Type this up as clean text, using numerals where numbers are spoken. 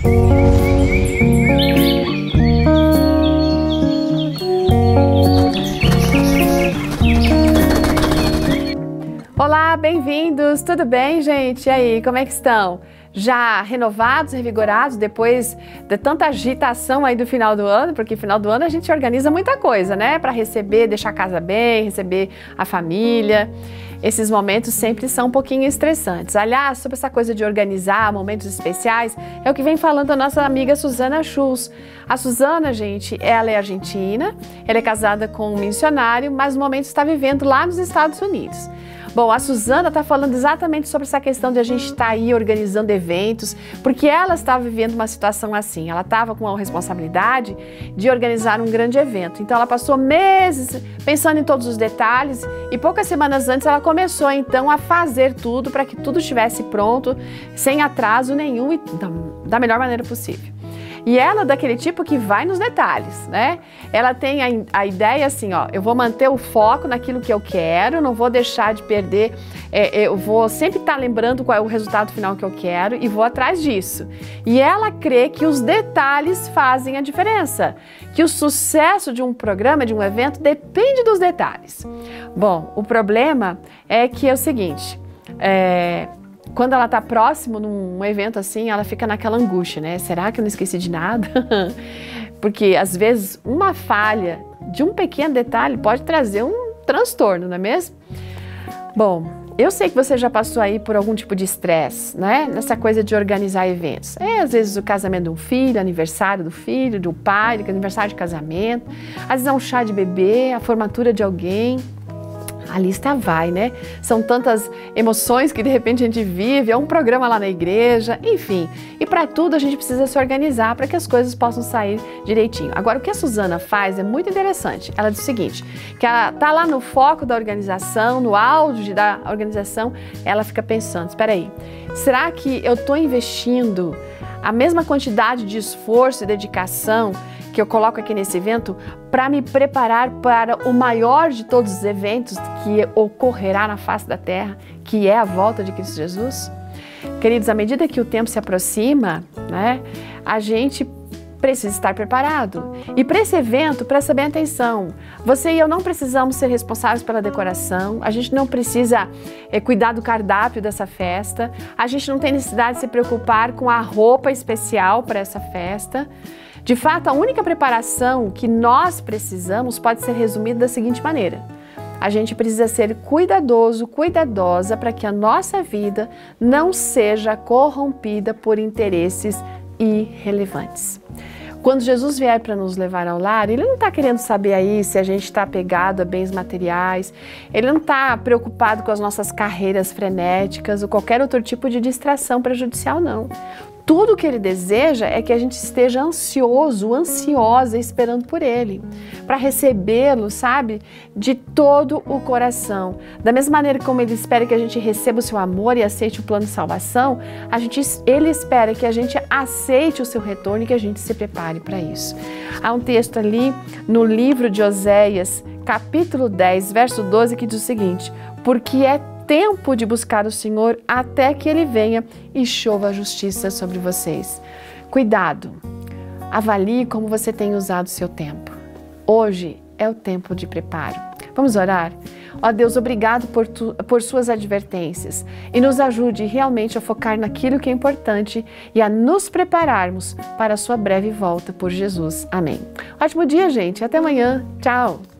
Olá, bem-vindos! Tudo bem, gente? E aí, como é que estão? Já renovados, revigorados, depois de tanta agitação aí do final do ano, porque final do ano a gente organiza muita coisa, né? Para receber, deixar a casa bem, receber a família. Esses momentos sempre são um pouquinho estressantes. Aliás, sobre essa coisa de organizar momentos especiais, é o que vem falando a nossa amiga Susana Schultz. A Susana, gente, ela é argentina, ela é casada com um missionário, mas no momento está vivendo lá nos Estados Unidos. Bom, a Susana está falando exatamente sobre essa questão de a gente estar aí organizando eventos, porque ela estava vivendo uma situação assim, ela estava com a responsabilidade de organizar um grande evento. Então ela passou meses pensando em todos os detalhes e poucas semanas antes ela começou então a fazer tudo para que tudo estivesse pronto, sem atraso nenhum e da melhor maneira possível. E ela é daquele tipo que vai nos detalhes, né? Ela tem a ideia assim, ó, eu vou manter o foco naquilo que eu quero, não vou deixar de perder, eu vou sempre estar lembrando qual é o resultado final que eu quero e vou atrás disso. E ela crê que os detalhes fazem a diferença, que o sucesso de um programa, de um evento, depende dos detalhes. Bom, o problema é que é o seguinte, quando ela está próximo num evento assim, ela fica naquela angústia, né? Será que eu não esqueci de nada? Porque às vezes uma falha de um pequeno detalhe pode trazer um transtorno, não é mesmo? Bom, eu sei que você já passou aí por algum tipo de estresse, né? Nessa coisa de organizar eventos. Às vezes o casamento de um filho, aniversário do filho, do pai, aniversário de casamento. Às vezes é um chá de bebê, a formatura de alguém. A lista vai, né? São tantas emoções que de repente a gente vive, é um programa lá na igreja, enfim. E para tudo a gente precisa se organizar para que as coisas possam sair direitinho. Agora, o que a Susana faz é muito interessante. Ela diz o seguinte, que ela está lá no foco da organização, no auge da organização, ela fica pensando, espera aí, será que eu estou investindo a mesma quantidade de esforço e dedicação que eu coloco aqui nesse evento para me preparar para o maior de todos os eventos que ocorrerá na face da Terra, que é a volta de Cristo Jesus? Queridos, à medida que o tempo se aproxima, né, a gente precisa estar preparado. E para esse evento, presta bem atenção, você e eu não precisamos ser responsáveis pela decoração, a gente não precisa cuidar do cardápio dessa festa, a gente não tem necessidade de se preocupar com a roupa especial para essa festa. De fato, a única preparação que nós precisamos pode ser resumida da seguinte maneira. A gente precisa ser cuidadoso, cuidadosa para que a nossa vida não seja corrompida por interesses irrelevantes. Quando Jesus vier para nos levar ao lar, Ele não está querendo saber aí se a gente está apegado a bens materiais, Ele não está preocupado com as nossas carreiras frenéticas ou qualquer outro tipo de distração prejudicial, não. Tudo que Ele deseja é que a gente esteja ansioso, ansiosa, esperando por Ele, para recebê-lo, sabe, de todo o coração. Da mesma maneira como Ele espera que a gente receba o seu amor e aceite o plano de salvação, Ele espera que a gente aceite o seu retorno e que a gente se prepare para isso. Há um texto ali no livro de Oséias, capítulo 10, verso 12, que diz o seguinte, porque é tempo de buscar o Senhor até que Ele venha e chova a justiça sobre vocês. Cuidado, avalie como você tem usado o seu tempo. Hoje é o tempo de preparo. Vamos orar? Ó Deus, obrigado por suas advertências e nos ajude realmente a focar naquilo que é importante e a nos prepararmos para a sua breve volta por Jesus. Amém. Ótimo dia, gente. Até amanhã. Tchau.